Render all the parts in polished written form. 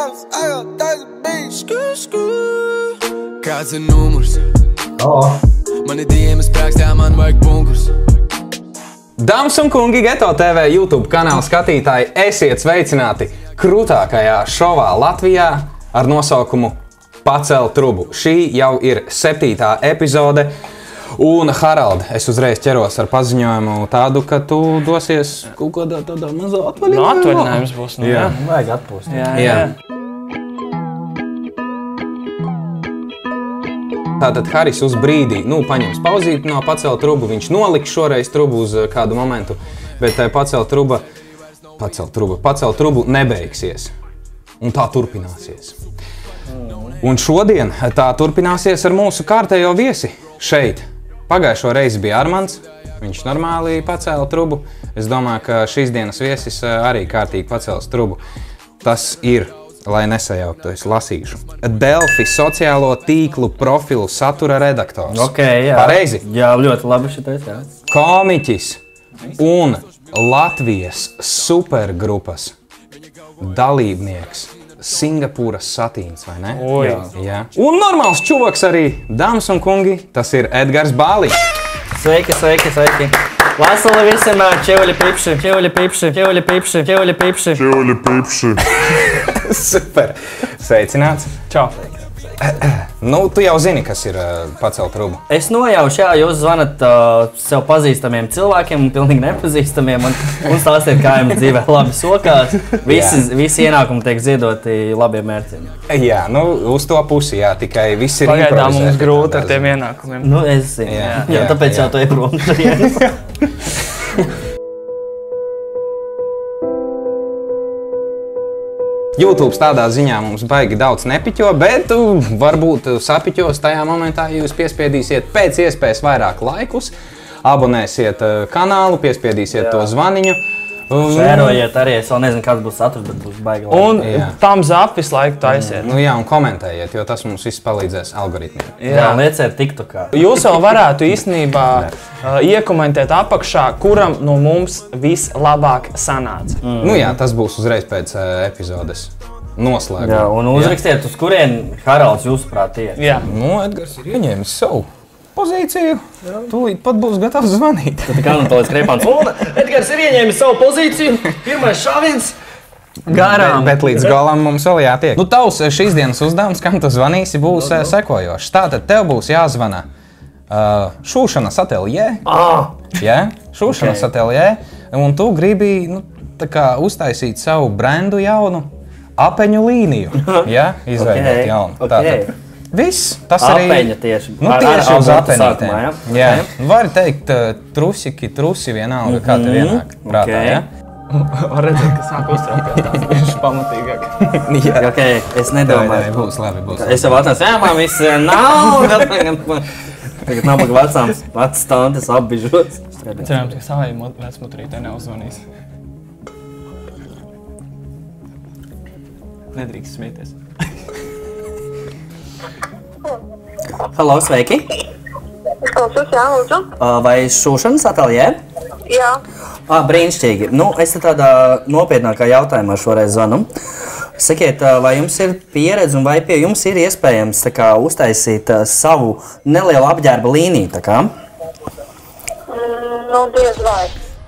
Kāds ir numurs? Man ir dienas prāks, jā, man vajag bunkurs. Dāmas un kungi, Geto TV YouTube kanāla skatītāji, esiet sveicināti krūtākajā šovā Latvijā ar nosaukumu Pacel trubu. Šī jau ir 7. epizode. Un, Harald, es uzreiz ķeros ar paziņojumu tādu, ka tu dosies kaut kādā tādā mazā atvaļinājumā. No atvaļinājums būs, nu jā. Vajag atpūst. Jā. Tātad Haris uz brīdī, paņems pauzīti no Pacel trubu, viņš noliks šoreiz trubu uz kādu momentu, bet Pacel trubu nebeigsies. Un tā turpināsies. Un šodien tā turpināsies ar mūsu kārtējo viesi šeit. Pagājušo reizi bija Armands, viņš normāli pacēla trubu. Es domāju, ka šīs dienas viesis arī kārtīgi pacēls trubu. Tas ir, lai nesajauktu, es lasīšu. Delfi sociālo tīklu profilu satura redaktors. Ok, jā. Pareizi? Jā, ļoti labi šitais, jā. Komiķis un Latvijas supergrupas dalībnieks. Singapūras satīns, vai ne? Oi. Jā. Un normāls čuvaks arī, dāmas un kungi, tas ir Edgars Bāliņš. Sveiki. Vasala visiem, čevuli pipši. Super. Sveicināts. Čau. Tu jau zini, kas ir Pacel trubu. Es nojaušu, jā, jūs zvanat sev pazīstamiem cilvēkiem un pilnīgi nepazīstamiem un stāstiet, kā jums dzīvē labi sokās. Visi ienākumi tiek ziedoti labiem mērķiem. Jā, uz to pusi, jā, tikai viss ir Pagaidām improvizēti. mums grūti ar tiem ienākumiem. Es zinu, Jā, tāpēc jau to ir prom. YouTube tādā ziņā mums baigi daudz nepiķo, bet varbūt sapiķos tajā momentā, ja jūs piespiedīsiet pēc iespējas vairāk laikus, abonēsiet kanālu, piespiedīsiet to zvaniņu. Šērojiet arī, es vēl nezinu, kāds būs saturs, bet būs baigi labi. Un thumbs up visu laiku taisiet. Un komentējiet, jo tas mums viss palīdzēs algoritmiem. Jā, lieciet TikTokā. Jūs vēl varētu īstenībā iekomentēt apakšā, kuram no mums vislabāk sanāca. Jā, tas būs uzreiz pēc epizodes noslēguma. Jā, un uzrakstiet, uz kurien Haralds jūsuprāt iet. Jā. Edgars ir ieņēmis savu pozīciju. Tūlīt pat būs gatavs zvanīt. Tad kā no tolēs Kreipāns un Edgars ir ieņēmis savu pozīciju. Pirmais šāviens. Garām. Bet līdz galam mums vēl jātiek. Tavs šīs dienas uzdevums, kam tu zvanīsi, būs sekojošs. Tātad tev būs jāzvana šūšanas ateljē. Jā, šūšanas ateljē. Un tu gribi uztaisīt savu brendu jaunu apeņu līniju. Jā, izveidot jaunu. Tātad. Viss, tas arī Apeņa tieši. Tieši uz apeņītēm. Sākumā, Jā. Vari teikt trusi vienalga, kā tev ienāk prātā, jā? Var redzēt, ka sāk uztraukties tās bieži pamatīgāk. Ok, es nedomāju. Būs labi, būs labi. Es jau atnācu, man viss nav. Tagad nabaga vecas tantes apbižots. Cerams, ka savai vecmutrītē neuzvanīs. Nedrīkst smieties. Halo, sveiki. Es klausos, jā, lūdzu. Vai šūšanas ateljē? Jā. Brīnišķīgi. Es tādā nopietnākā jautājumā šoreiz zvanu. Sakiet, vai jums ir pieredze un vai pie jums ir iespējams uztaisīt savu nelielu apģērba līniju? Diez vai.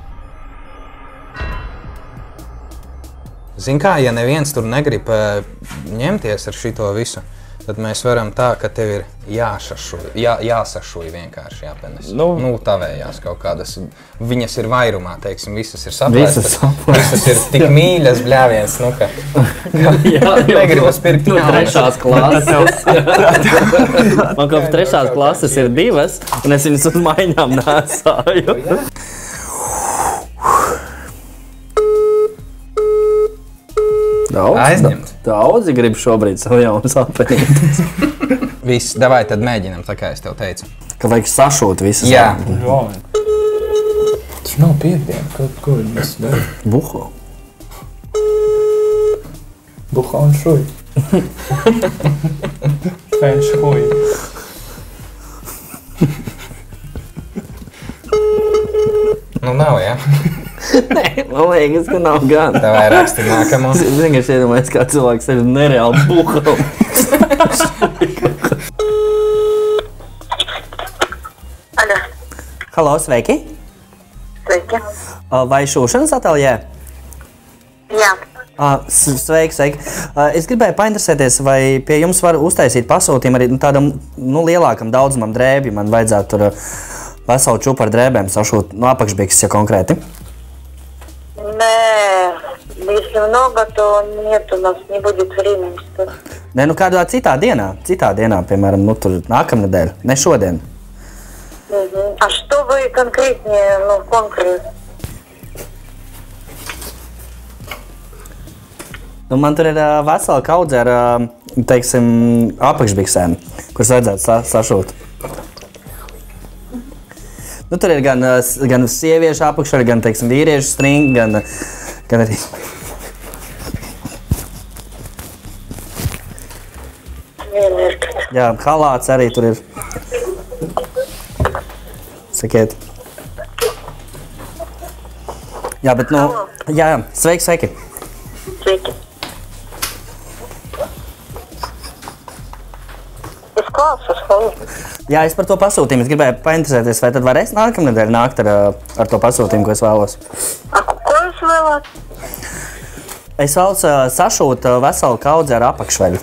Zini kā, ja neviens tur negrib ņemties ar šito visu, tad mēs varam tā, ka tev ir jāsašuj vienkārši jāpenes. Tavējās kaut kādas, viņas ir vairumā, teiksim, visas ir saplēstas. Visas ir tik mīļas bļāviens, ka negribas pirkt Trešās klases. Man kopš trešās klases ir 2, un es viņas uz maiņām nesāju. Daudzi grib šobrīd savu jaunas apenītes. Viss, davai tad mēģinam, tā kā es tev teicu. Ka vajag sašūt visas. Jā. Tas nav piekdiena, ko mēs darām? Buho. Buho un šuj. Fēn šuj. Nav, jā? Nē, man liekas, ka nav gan. Tev vai raksti nākamo? Zini, ka iedomājies, kā cilvēks ir nereāli buham. Aļa, Halo, sveiki! sveiki. Vai šūšanas ateljē? Jā, Sveiki, sveiki. Es gribēju painteresēties, vai pie jums var uztaisīt pasūtījumu arī tādam lielākam daudzumam drēbju. Man vajadzētu tur veselu čupu ar drēbēm sašūt, no apakšbikses, ja konkrēti. если много, то нет, у нас не будет времени. Nē, nu kādā citā dienā, piemēram, nu tur nākamnedēļ, ne šodien. А что вы конкретнее, конкретно? Nu, man tur ir vesela kaudze ar, teiksim, apakšbiksēm, kuras vajadzētu sašūt. Nu, tur ir gan sieviešu apakšā, gan, teiksim, vīriešu stringi, gan arī... Jā, halāts arī tur ir. Sakiet. Jā, bet, nu... Jā, sveiki, sveiki. Sveiki. Es klausos, Jā, es par to pasūtījumu. Es gribēju painteresēties, vai tad varēs nākamnedēļ nākt ar to pasūtījumu, ko es vēlos. Ko jūs vēlāt? Es vēlos sašūt veselu kaudzi ar apakšveļu.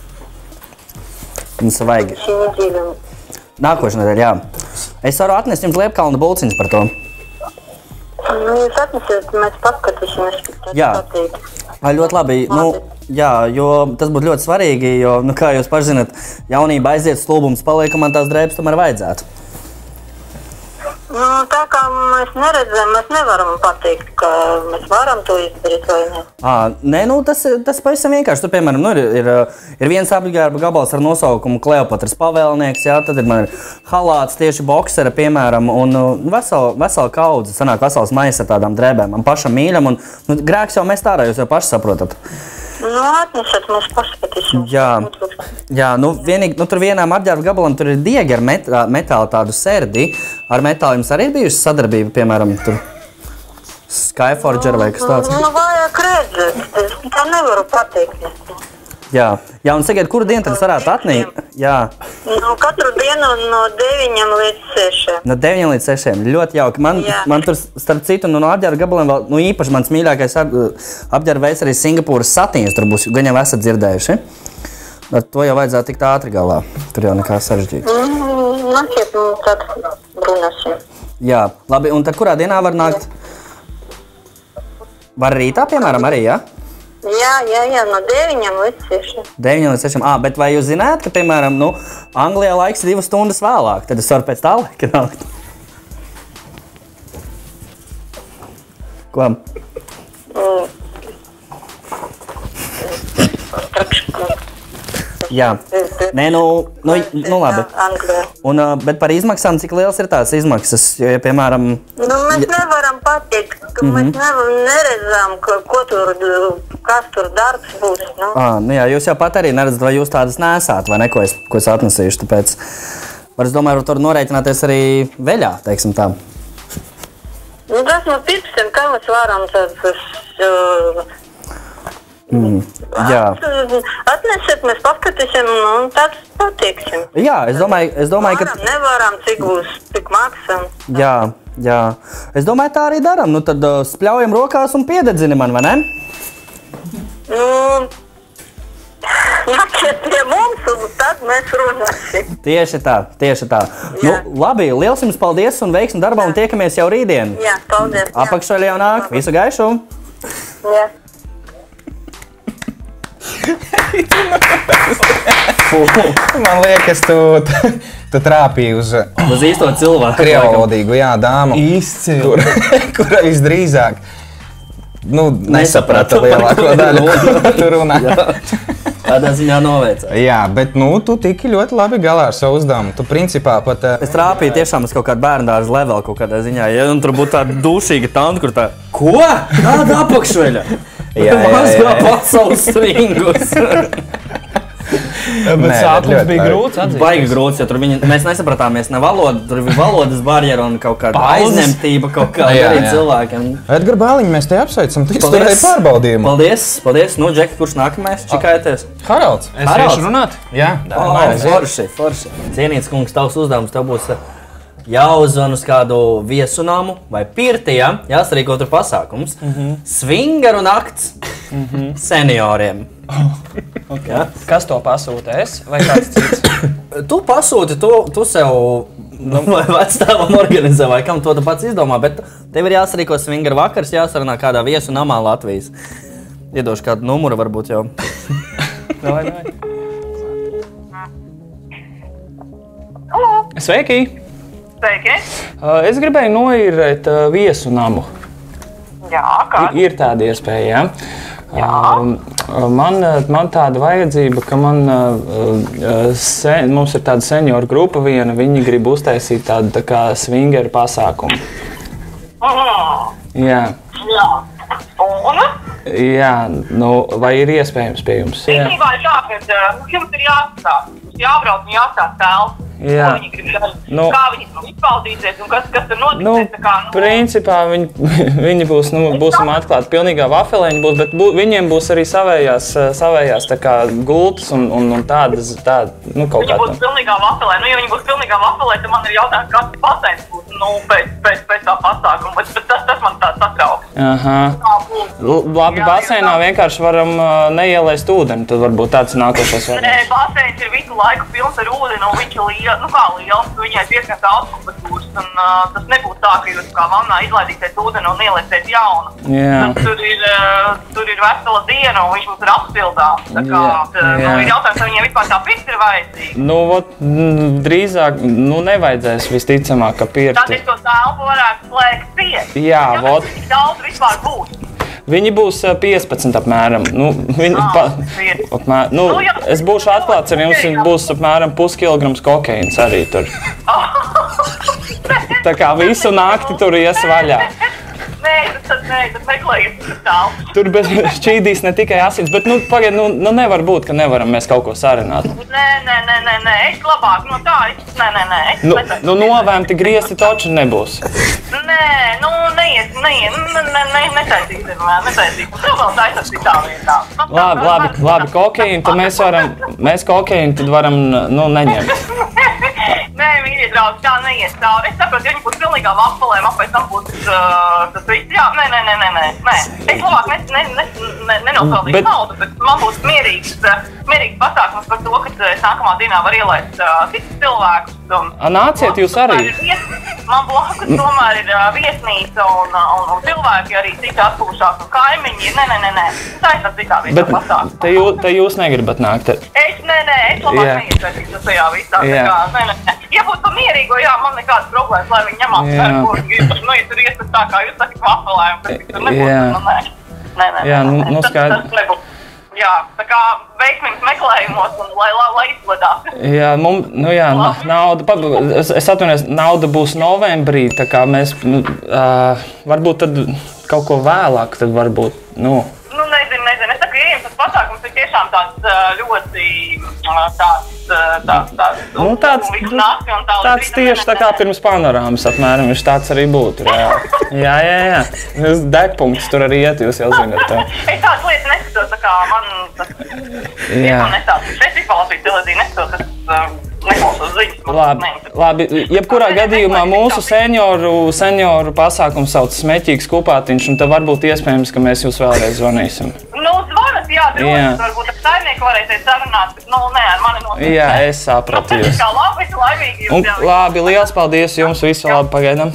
Mums vajag. Šī nedēļa. Nākošais nedēļa, jā. Es varu atnest jums liepkalnu bulciņus par to. Nu, jūs atnesiet, mēs paskatīsimies. Jā. Ļoti labi. Nu, jā, jo tas būtu ļoti svarīgi, jo, nu, kā jūs paši zināt, jaunība aiziet, stulbums paliek, un man tās drēbes tomēr vajadzētu. Nu, tā kā mēs neredzam, mēs nevaram pateikt, ka mēs varam to izdarīt vai ne. Nē, nu, tas pavisam vienkārši. Tur, piemēram, nu, ir viens apģērba gabals ar nosaukumu Kleopatras pavēlnieks, jā, tad man ir halāts tieši boksera, piemēram, un vesela kaudze, sanāk vesels maiss ar tādām drēbēm. Man pašam mīļam, un nu, grēks jau mest ārā, jūs jau paši saprotat. Nu, atnesiet, mēs paskatīsim. Jā, nu, vienīgi, nu, tur vienām apģērba gabalam tur ir diegi ar metāla tādu serdi. Ar metālu jums arī ir bijusi sadarbība, piemēram, tur Skyforger vai kas tāds? Nu, vajag redzēt, es tā nevaru pateikt. Jā, un sakiet, kuru dienu tad es varētu atnīt? Jā. Nu, katru dienu no 9 līdz 6. No 9 līdz 6. Ļoti jauki. Man tur, starp citu, no apģērba gabaliem vēl, nu, īpaši mans mīļākais apģērba veids arī Singapūras satīns. Tur būs, gan jau esat dzirdējuši. Ar to jau vajadzētu tikt ātri galā. Tur jau nekā sarežģīta. Nāciet, nu, tad runāsim. Jā, labi. Un tad kurā dienā var nākt? Var rītā, piemēram, arī, jā? Jā, no 9 līdz 6. 9 līdz 6. Bet vai jūs zināt, ka, piemēram, nu, Anglijā laiks 2 stundas vēlāk, tad es varu pēc tā laika nākt? Ko? Jā. Nē, nu labi. Un, bet par izmaksām, cik liels ir tās izmaksas? Jo, ja, piemēram... Nu, mēs nevaram pateikt, ka mēs neredzam, kas tur darbs būs. Nu. Nu jā, jūs jau pat arī neredzat, vai jūs tādas nesāt, vai ne, ko es atnesīšu, tāpēc... Var, es domāju, tur norēķināties arī veļā, teiksim tā. Nu, tas no pirkstiem, kā mēs varam tad... Jā. Atnesiet, mēs paskatīsim un tad pateiksim. Jā, es domāju, ka... Nevaram, cik būs, cik maksam. Jā. Es domāju, tā arī daram. Nu, tad spļaujam rokās un piededzini man, vai ne? Nu, nāciet pie mums un tad mēs runāsim. Tieši tā. Nu, labi, liels jums paldies un veiksmi darbā un tiekamies jau rītdien. Jā, paldies. Apakšveļ jau nāk. Visu gaišu. Jā. Man liekas, tu trāpīji uz īsto cilvēku. Krievlodīgu, jā, dāmu. Izcili. Kura visdrīzāk nesaprata lielāko daļu, ko tu runā. Tādā ziņā noveicā. Jā, bet tu tiki ļoti labi galā ar savu uzdevumu. Tu principā pat... Es trāpīju tiešām uz kaut kādu bērndārzu levelu kaut kādā ziņā. Ja tur būtu tāda dušīga tanta, kur tā... Ko? Kāda apakšveļa? Jā. Mazgā pasaules stringus. Bet sākums bija grūts atzīt. Baigi grūts, jo tur mēs nesapratāmies ne valodu, tur bija valodas barjera un kaut kāda aizņemtība kaut kāda arī cilvēkiem. Edgar Bāliņ, mēs te apsveicam, tu izturēji pārbaudījumu. Paldies. Nu, Džeki, kurš nākamais? Čikājaties? Haralds. Es iešu runāt? Jā. Forši. Cienīts kungs, tavs uzdevums, tev būs jāuzzvan uz kādu viesunamu vai pirti, ja? Jāsarīko tur pasākums. Swingeru nakts senioriem. Okay. Ja? Kas to pasūta? Es vai kāds cits? Tu pasūti, tu sev vai vecstāvam organizē, vai kam to tu pats izdomā, bet tev ir jāsarīko swingeru vakars, jāsarunā kādā viesunamā Latvijas. Iedošu kādu numuru varbūt jau. Davai. Sveiki! Sveiki! Es gribēju noīrēt viesunamu. Jā, kā? Ir tāda iespēja, ja? Man tāda vajadzība, ka mums ir tāda senioru grupa viena, viņi grib uztaisīt tādu tā kā swingeru pasākumu. Jā. Un? Jā, nu, vai ir iespējams pie jums? Īstenībā ir tā, ka jums ir jāstāst. Jābrauc un jāstāst telpu. Jā. Ko viņi grib darīt, kā viņi izpaudīsies un kas tur notiks. Principā viņi būsim atklāti pilnīgā vafelē, bet viņiem būs arī savējās tā kā gultas un tādas, kaut kā. Viņi būs pilnīgā vafelē, ja viņi būs pilnīgā vafelē, tad man ir jautājums, kas baseins būs, pēc tā pasākuma, bet tas man tā satrauc. Labi, baseinā vienkārši varam neielaist ūdeni, tad varbūt tāds nākošais variants. Nē, baseins ir visu laiku pilns ar ūdeni, un viņš ir liels, viņai diezgan daudz temperatūras, un tas nebūtu tā, ka jūs kā vannā izlaidīsiet ūdeni un ielaisiet jaunu. Tur ir vesela diena, un viņš mums ir apsildāms. Tā kā ir jautājums, vai viņiem vispār tā pirts ir vajadzīga. Drīzāk, nevajadzēs visticamāk, ka pirti. Tad es to telpu varētu slēgt piet. Jā, vot. Cik daudz vispār būs? Viņi būs 15 apmēram. Es būšu atklāts ar jums, būs apmēram puskilograms kokaīns arī tur. Tā kā visu nakti tur ies vaļā. Nē, tad meklējiet tālu. Tur šķīdīs ne tikai asins, bet pagaid, nevar būt, ka nevaram mēs kaut ko sarunāt. Nē, es labāk, nē. Novēmti griezti taču nebūs. Netaisīsim. Tev vēl taisās citā vietā. Labi, kokaīnu, tad mēs kokaīnu tad varam, neņemt. Nē, mīļie draugi, tā neies cauri. Es saprotu, ja viņi būs pilnīgā vafelē, man pēc tam būs tas viss. Jā, nē. Es labāk nenopelnīšu naudu, bet man būs mierīgs pasākums par to, ka nākamā dienā var ielaist citus cilvēkus. Nāciet jūs arī. Man blakus tomēr ir viesnīca un cilvēki arī citi atpūšās un kaimiņi. Nē. Tā ir tas citā vietā pasākums. Te jūs negribat nākt? Es labāk neiesaistīšu tajā visā. Ja būtu mierīgo, man nekādas problēmas, lai viņi ņemās pērku. Ja tur iestas tā, kā jūs sakat, vafelē, un tur nebūtu, nē. Tas nebūtu. Jā, tā kā veiksmīgs meklējumos un lai izvadās. Jā, nauda, es atvainojos, nauda būs novembrī, tā kā mēs, varbūt tad kaut ko vēlāk, tad varbūt, nezinu. Es saku, ja jums tas pasākums ir tiešām tāds ļoti tāds tieši tā kā pirms panorāmas apmēram, viņš tāds arī būtu. Jā. Degpunkts tur arī iet, jūs jau zināt. Es tādas lietas neskatos, tā kā man tas nestāsts. Festivāls bija televīzija, neskatos, neklausos ziņas. Labi, jebkurā gadījumā mūsu senioru pasākumu sauc Smeķīgs Kupātiņš, un tad varbūt iespējams, ka mēs jūs vēlreiz zvanīsim. Zvanat, jā, droši, varbūt ar saimnieku varēsiet sarunāt, bet ar mani notiek. Jā, es sapratu jūs. Kā labi, laimīgi jūs. Labi, liels paldies jums, visu labi, pagaidām.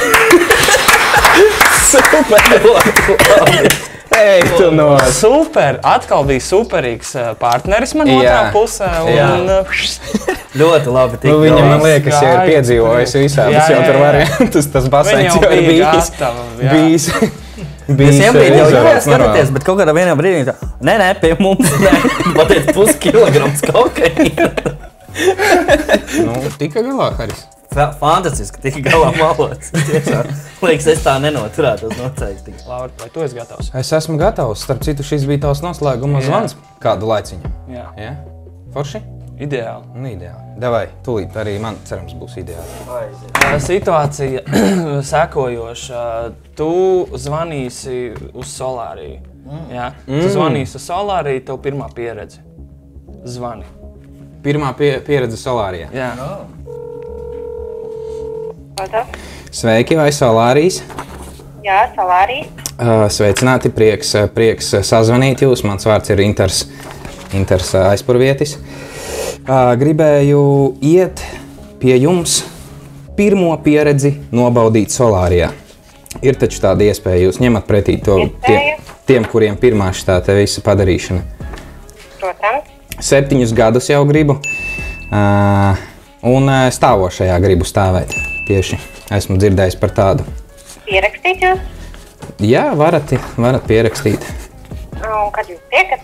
Super! Atkal bija superīgs partneris man otrā pusē. Ļoti labi. Viņam, man liekas, ja ir piedzīvojis visādas jau tur variantus, tas baseins jau ir bijis. Visiem brīdī jau skatāties, bet kaut kādā vienā brīdī tā, nē, pie mums, pateic puskilograms kokaīna. Tika galā, Haris. Fantastiski, tika galā malots. Liekas, es tā nenoturētos noteikti. Laura, vai tu esi gatavs? Es esmu gatavs. Starp citu, šis bija tavs noslēguma zvans kādu laiciņu. Jā. Forši? Ideāli. Nu, ideāli. Davai, tūlīt arī man, cerams, būs ideāli. Situācija sekojoša. Tu zvanīsi uz Solāriju. Jā? Tu zvanīsi uz Solāriju, tev pirmā pieredze. Zvani. Pirmā pieredze Solārijā. Jā. Sveiki, vai Solārijas? Jā, Solārija. Sveicināti, prieks sazvanīt jūs. Mans vārds ir Inters Aizpurvietis. Gribēju iet pie jums pirmo pieredzi nobaudīt Solārijā. Ir taču tāda iespēja, jūs ņemat pretī to tiem, kuriem pirmā šitā te visa padarīšana. Protams. 7 gadus jau gribu, un stāvošajā gribu stāvēt. Tieši esmu dzirdējis par tādu. Pierakstīt jūs? Jā, varat pierakstīt. Un kad jūs tiekat?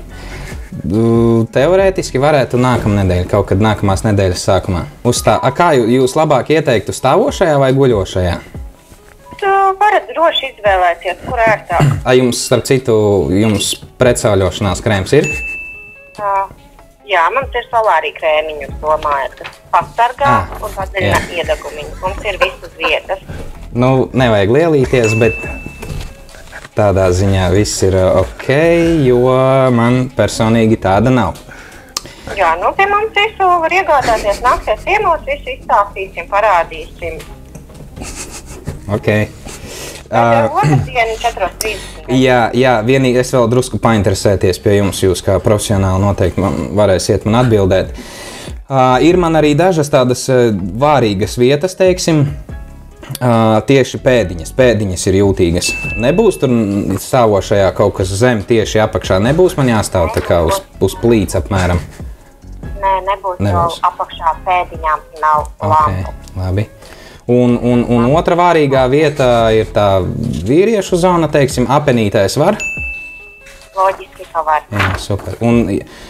Teorētiski varētu nākamnedēļ, kaut kad nākamās nedēļas sākumā. Kā jūs labāk ieteiktu, stāvošajā vai guļošajā? Tu varat droši izvēlēties, kur ērtāk. Jums, starp citu, pretsauļošanās krēms ir? Jā, mums ir Solārija krēmiņu, domājot, kas pasargā un padziļina iedegumiņu. Mums ir visas vietas. Nu, nevajag lielīties, bet tādā ziņā viss ir ok, jo man personīgi tāda nav. Jā, nu pie mums visu var iegādāties, nāksies ciemos, visu izstāstīsim, parādīsim. Ok. Otrdien 4:30. Jā, vienīgi es vēl drusku painteresēties pie jums, jūs kā profesionāli noteikti varēsiet man atbildēt. Ir man arī dažas tādas vārīgas vietas, teiksim, tieši pēdiņas ir jūtīgas. Nebūs tur stāvošajā kaut kas zem tieši apakšā, nebūs man jāstāv tā kā uz plīts apmēram? Nē, nebūs. Jau apakšā pēdiņām nav lampu. Labi. Un otra vārīgā vieta ir tā vīriešu zona, teiksim, apenītais var? Loģiski, ka var. Jā, super. Un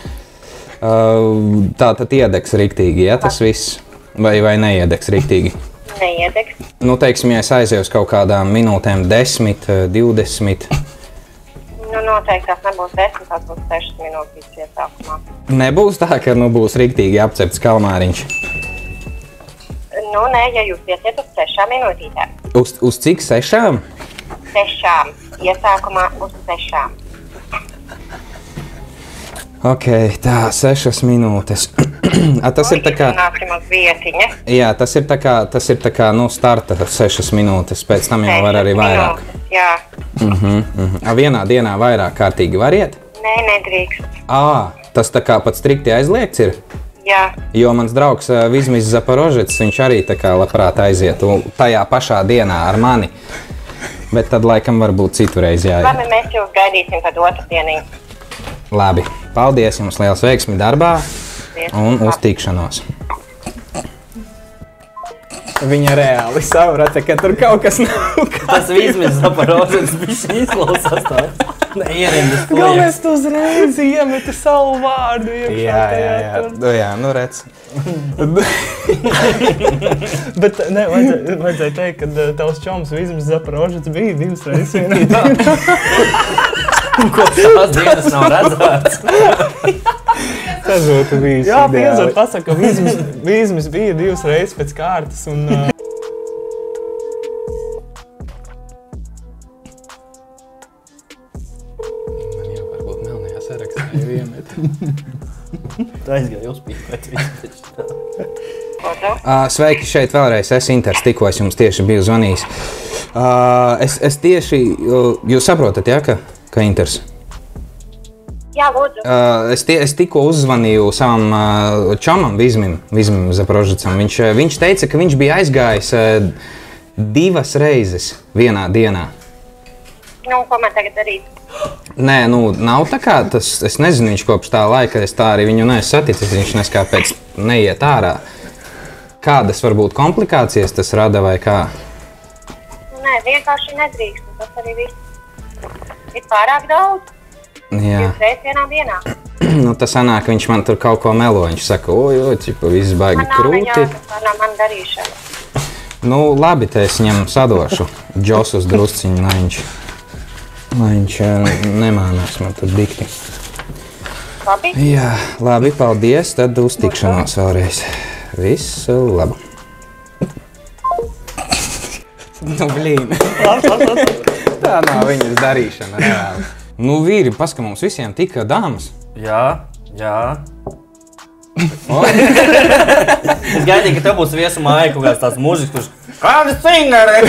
tā tad iedegs riktīgi, ja tas viss? Vai neiedegs riktīgi? Neiedegs. Nu, teiksim, ja es aizēju uz kaut kādām minūtēm 10, 20. Nu, noteikti tās nebūs 10, tās būs 6 minūtes iesākumā. Nebūs tā, ka būs riktīgi apcepts kalmāriņš? Nu, nē, ja jūs iesiet uz 6 minūtītēm. Uz cik 6? 6. Iesākumā uz 6. Ok, tā, 6 minūtes. Tas ir tā kā... Nāksim uz vietiņa. Jā, tas ir tā kā, nu, starta 6 minūtes, pēc tam jau var arī vairāk. Jā. Vienā dienā vairāk kārtīgi var iet? Nē, nedrīkst. Tas tā kā pat strikti aizliegts ir? Jā. Jo mans draugs Vizmis Zaporožets, viņš arī tā kā labprāt aiziet tajā pašā dienā ar mani. Bet tad laikam varbūt citurreiz jāiet. Labi, mēs jūs gaidīsim tad otrdienī. Labi, paldies jums, liels veiksmi darbā un uz tikšanos. Viņa reāli saprata, ka tur kaut kas nav. Tas Vizmis Zaporožets bišķi izklausās tāds. Neierindas klieks. Galvenais tu uzreiz iemeti savu vārdu iekšā tajā. Jā, nu redz. Bet ne, vajadzēja teikt, ka tavs čoms Vizmis Zaporožets bija 2 reizes vienā dienā. Ko tās dienas nav redzēts? Tas būtu bijis Jā, piezot pasaka, ka Vizmis bija 2 reizes pēc kārtas un... Tu aizgāji uzpīkot visu. Sveiki, šeit vēlreiz. Es Inters, tikko es jums tieši biju zvanījis. Es tieši... Jūs saprotat, ja, ka Inters? Jā, lūdzu. Es tikko uzzvanīju savam čomam, Vizmim Zaporožecam. Viņš teica, ka viņš bija aizgājis 2 reizes vienā dienā. Nu, ko man tagad darīt? Nē, nu, nav tā kā tas, es nezinu, viņš kopš tā laika, es tā arī viņu neesmu saticis, viņš neskāpēc neiet ārā. Kādas varbūt komplikācijas tas rada vai kā? Nē, vienkārši nedrīkst, tas arī viss. Ir pārāk daudz. Jā. 2 reizes vienā dienā. Nu, tas sanāk, viņš man tur kaut ko melo, viņš saka, čipa, viss baigi krūti. Tā nav man darīšana. Nu, labi, te es viņam sadošu džosus drusciņu, lai viņš nemānās man tur dikti. Labi. Jā, labi, paldies. Tad uz tikšanos vēlreiz. Visu labu. Nu, blīn. Tā nav viņas darīšana reāli. Nu, vīri, paska mums visiem tika dāmas. Jā. Es gaidīju, ka tev būs viesu māja kaut kāds tāds mūzikas, kurš kādi singari!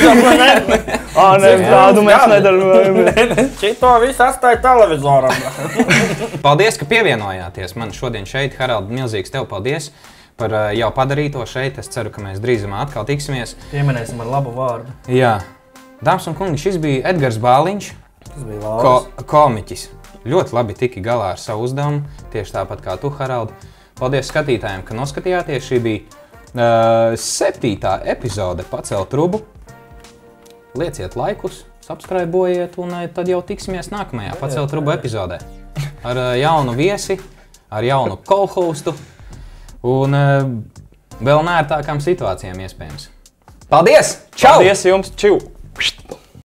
Tādu mēs nedarām. Šito visu atstāja televizoram. Paldies, ka pievienojāties man šodien šeit. Harald, milzīgs tev paldies par jau padarīto šeit. Es ceru, ka mēs drīzumā atkal tiksimies. Pieminēsim ar labu vārdu. Jā. Dāmas un kungi, šis bija Edgars Bāliņš, komiķis. Ļoti labi tiki galā ar savu uzdevumu, tieši tāpat kā tu, Harald. Paldies skatītājiem, ka noskatījāties. Šī bija 7. epizode Pacelt trubu. Lieciet laikus, subscribe-ojiet un tad jau tiksimies nākamajā Pacelt trubu epizodē. Ar jaunu viesi, ar jaunu co-hostu un vēl neērtākām situācijām iespējams. Paldies! Čau! Paldies jums! Čiu!